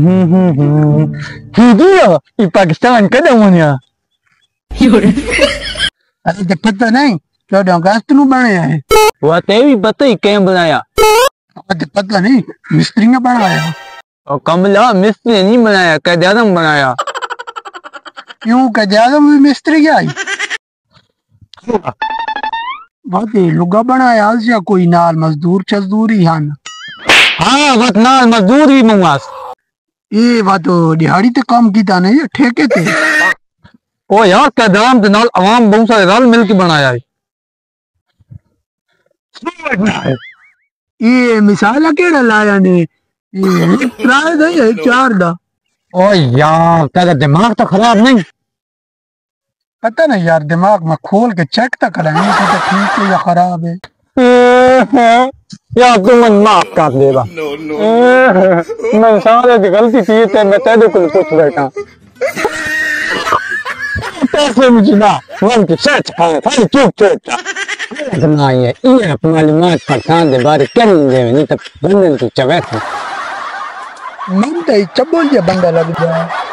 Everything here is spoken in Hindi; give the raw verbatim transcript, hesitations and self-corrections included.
ये पाकिस्तान कदम होने अरे तो पता नहीं चौदह अगस्त नू बनाया है। वो ते भी पता ही क्या बनाया। अरे पता नहीं मिस्त्री ने बनाया। और कमला मिस्त्री ने नहीं बनाया, कैद आज़म बनाया। क्यों कैद आज़म भी मिस्त्री क्या है? बात ये लुगा बनाया या कोई नाल मजदूर चजदूर ही हन। हाँ वत नाल मजदूर ही मंगास। ये बात तो दिहाड़ी ते काम कीता नहीं ठेके ते। ओ यार कैद आज़म के नाल अवाम बहुत सारे रल मिल के बनाया है। ये मिसाल केड़ा लाया ने ये त्राए दा है चार दा। ओ यार तेरा दिमाग तो खराब नहीं? पता नहीं यार दिमाग में खोल के चेक तो कराएंगे कि तो ठीक है या खराब है। यार तू मन माफ कर देगा। मैं सारे की गलती थी ते मैं तेरे को पूछ बैठा। पैसे मुझे ना वन की सच है थाली चुप चुप ना ये ये मालूमात पठान दे बारे क्या दे नहीं तो बंदन की चवेत मन तो चबोल जे बंदा लग जाए।